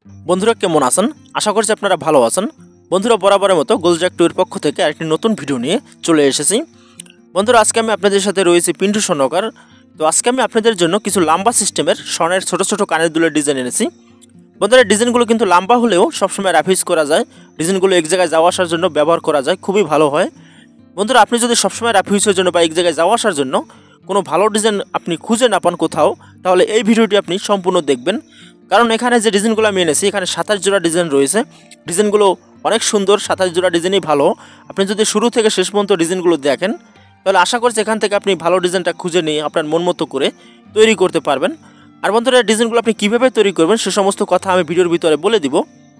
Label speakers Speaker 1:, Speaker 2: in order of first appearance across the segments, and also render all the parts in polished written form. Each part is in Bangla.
Speaker 1: বন্ধুরা কেমন আছেন? আশা করছি আপনারা ভালো আছেন। বন্ধুরা বরাবরের মতো গোলজাক টুয়ের পক্ষ থেকে আরেকটি নতুন ভিডিও নিয়ে চলে এসেছি। বন্ধুরা আজকে আমি আপনাদের সাথে রয়েছি পিন্টু স্বর্ণকার। তো আজকে আমি আপনাদের জন্য কিছু লম্বা সিস্টেমের স্বর্ণের ছোট ছোট কানের দুলের ডিজাইন এনেছি। বন্ধুরা ডিজাইনগুলো কিন্তু লম্বা হলেও সবসময় রাফ ইউজ করা যায়। ডিজাইনগুলো এক জায়গায় যাওয়া আসার জন্য ব্যবহার করা যায়, খুবই ভালো হয়। বন্ধুরা আপনি যদি সবসময় রাফ ইউজের জন্য বা এক জায়গায় যাওয়া আসার জন্য কোনো ভালো ডিজাইন আপনি খুঁজে না পান কোথাও, তাহলে এই ভিডিওটি আপনি সম্পূর্ণ দেখবেন। কারণ এখানে যে ডিজাইনগুলো আমি এনেছি, এখানে 27 জোড়া ডিজাইন রয়েছে। ডিজাইনগুলো অনেক সুন্দর, 27 জোড়া ডিজাইনই ভালো। আপনি যদি শুরু থেকে শেষ পর্যন্ত ডিজাইনগুলো দেখেন, তাহলে আশা করছি এখান থেকে আপনি ভালো ডিজাইনটা খুঁজে নিয়ে আপনার মন মতো করে তৈরি করতে পারবেন। আর বন্ধুরা ডিজাইনগুলো আপনি কীভাবে তৈরি করবেন সে সমস্ত কথা আমি ভিডিওর ভিতরে বলে দিব।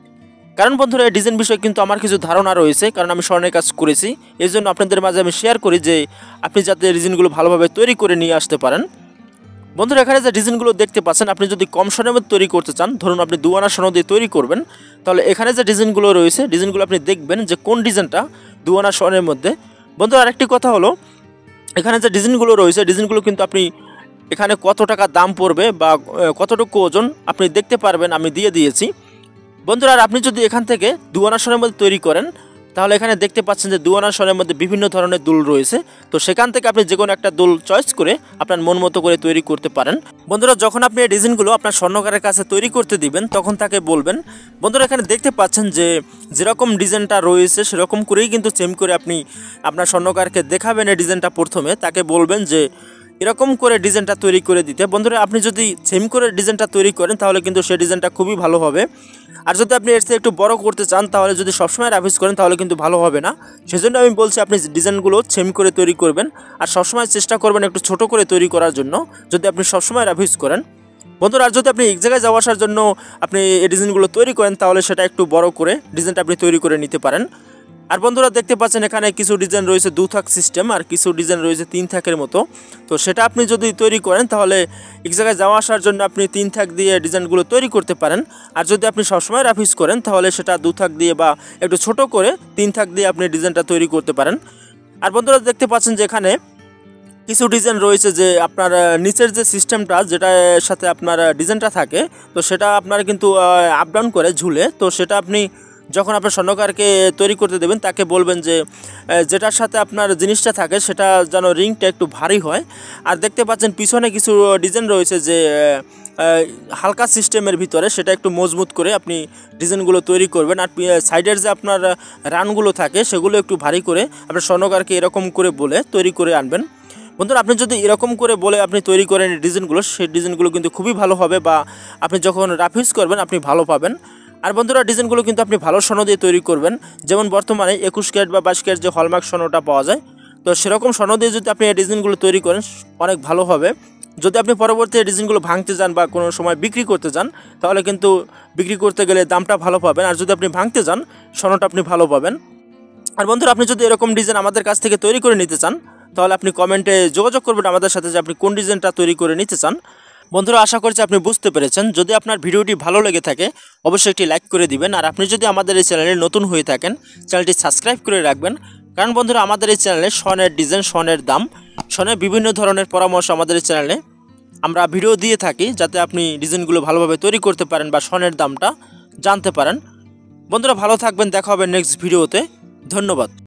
Speaker 1: কারণ বন্ধুরা এই ডিজাইন বিষয়ে কিন্তু আমার কিছু ধারণা রয়েছে, কারণ আমি স্বর্ণের কাজ করেছি। এই জন্য আপনাদের মাঝে আমি শেয়ার করি যে আপনি যাতে ডিজাইনগুলো ভালোভাবে তৈরি করে নিয়ে আসতে পারেন। বন্ধুরা এখানে যে ডিজাইনগুলো দেখতে পাচ্ছেন, আপনি যদি কম স্বর্ণের মধ্যে তৈরি করতে চান, ধরুন আপনি 2 আনা স্বর্ণ দিয়ে তৈরি করবেন, তাহলে এখানে যে ডিজাইনগুলো রয়েছে ডিজাইনগুলো আপনি দেখবেন যে কোন ডিজাইনটা 2 আনা স্বর্ণের মধ্যে। বন্ধুরা আরেকটি কথা হলো, এখানে যে ডিজাইনগুলো রয়েছে ডিজাইনগুলো কিন্তু আপনি এখানে কত টাকা দাম পড়বে বা কতটুকু ওজন আপনি দেখতে পারবেন, আমি দিয়ে দিয়েছি। বন্ধুরা আর আপনি যদি এখান থেকে 2 আনা স্বর্ণের মধ্যে তৈরি করেন, তাহলে এখানে দেখতে পাচ্ছেন যে 2 আনা স্বর্ণের মধ্যে বিভিন্ন ধরনের দুল রয়েছে। তো সেখান থেকে আপনি যে কোনো একটা দুল চয়েস করে আপনার মন মতো করে তৈরি করতে পারেন। বন্ধুরা যখন আপনি এই ডিজাইনগুলো আপনার স্বর্ণকারের কাছে তৈরি করতে দিবেন, তখন তাকে বলবেন, বন্ধুরা এখানে দেখতে পাচ্ছেন যে যেরকম ডিজাইনটা রয়েছে সেরকম করেই কিন্তু চেম করে আপনি আপনার স্বর্ণকারকে দেখাবেন। এই ডিজাইনটা প্রথমে তাকে বলবেন যে এরকম করে ডিজাইনটা তৈরি করে দিতে। বন্ধুরা আপনি যদি সেম করে ডিজাইনটা তৈরি করেন, তাহলে কিন্তু সেই ডিজাইনটা খুবই ভালো হবে। আর যদি আপনি এর থেকে একটু বড় করতে চান, তাহলে যদি সবসময় রাফ ইউজ করেন, তাহলে কিন্তু ভালো হবে না। সেজন্য আমি বলছি আপনি ডিজাইনগুলো সেম করে তৈরি করবেন, আর সবসময় চেষ্টা করবেন একটু ছোট করে তৈরি করার জন্য, যদি আপনি সবসময় রাফ ইউজ করেন। বন্ধুরা আর যদি আপনি এক জায়গায় যাওয়া আসার জন্য আপনি এই ডিজাইনগুলো তৈরি করেন, তাহলে সেটা একটু বড় করে ডিজাইনটা আপনি তৈরি করে নিতে পারেন। আর বন্ধুরা দেখতে পাচ্ছেন এখানে কিছু ডিজাইন রয়েছে 2 থাক সিস্টেম, আর কিছু ডিজাইন রয়েছে 3 থাকের মতো। তো সেটা আপনি যদি তৈরি করেন, তাহলে এক জায়গায় যাওয়া আসার জন্য আপনি 3 থাক দিয়ে ডিজাইনগুলো তৈরি করতে পারেন। আর যদি আপনি সবসময় রাফ ইউজ করেন, তাহলে সেটা 2 থাক দিয়ে বা একটু ছোট করে 3 থাক দিয়ে আপনি ডিজাইনটা তৈরি করতে পারেন। আর বন্ধুরা দেখতে পাচ্ছেন যে এখানে কিছু ডিজাইন রয়েছে যে আপনার নিচের যে সিস্টেমটা যেটার সাথে আপনার ডিজাইনটা থাকে, তো সেটা আপনার কিন্তু আপ ডাউন করে ঝুলে। তো সেটা আপনি যখন আপনার স্বর্ণকারকে তৈরি করতে দেবেন, তাকে বলবেন যে যেটার সাথে আপনার জিনিসটা থাকে সেটা যেন রিংটা একটু ভারী হয়। আর দেখতে পাচ্ছেন পিছনে কিছু ডিজাইন রয়েছে যে হালকা সিস্টেমের ভিতরে, সেটা একটু মজবুত করে আপনি ডিজাইনগুলো তৈরি করবেন। আর সাইডের যে আপনার রানগুলো থাকে সেগুলো একটু ভারী করে আপনার স্বর্ণকারকে এরকম করে বলে তৈরি করে আনবেন। বন্ধুরা আপনি যদি এরকম করে বলে আপনি তৈরি করেন ডিজাইনগুলো, সেই ডিজাইনগুলো কিন্তু খুবই ভালো হবে, বা আপনি যখন রাফ ইউজ করবেন আপনি ভালো পাবেন। আর বন্ধুরা ডিজাইনগুলো কিন্তু আপনি ভালো স্বর্ণ দিয়ে তৈরি করবেন, যেমন বর্তমানে 21 ক্যারেট বা 22 ক্যারেট যে হলমার্ক স্বর্ণটা পাওয়া যায়, তো সেরকম স্বর্ণ দিয়ে যদি আপনি এই ডিজাইনগুলো তৈরি করেন অনেক ভালো হবে। যদি আপনি পরবর্তী ডিজাইনগুলো ভাঙতে যান বা কোনো সময় বিক্রি করতে যান, তাহলে কিন্তু বিক্রি করতে গেলে দামটা ভালো পাবেন। আর যদি আপনি ভাঙতে যান, স্বর্ণটা আপনি ভালো পাবেন। আর বন্ধুরা আপনি যদি এরকম ডিজাইন আমাদের কাছ থেকে তৈরি করে নিতে চান, তাহলে আপনি কমেন্টে যোগাযোগ করবেন আমাদের সাথে যে আপনি কোন ডিজাইনটা তৈরি করে নিতে চান। বন্ধুরা আশা করছি আপনি বুঝতে পেরেছেন। যদি আপনার ভিডিওটি ভালো লেগে থাকে, অবশ্যই একটি লাইক করে দিবেন। আর আপনি যদি আমাদের এই চ্যানেলে নতুন হয়ে থাকেন, চ্যানেলটি সাবস্ক্রাইব করে রাখবেন। কারণ বন্ধুরা আমাদের এই চ্যানেলে স্বর্ণের ডিজাইন, স্বর্ণের দাম, স্বর্ণের বিভিন্ন ধরনের পরামর্শ আমাদের এই চ্যানেলে আমরা ভিডিও দিয়ে থাকি, যাতে আপনি ডিজাইনগুলো ভালোভাবে তৈরি করতে পারেন বা স্বর্ণের দামটা জানতে পারেন। বন্ধুরা ভালো থাকবেন, দেখা হবে নেক্সট ভিডিওতে। ধন্যবাদ।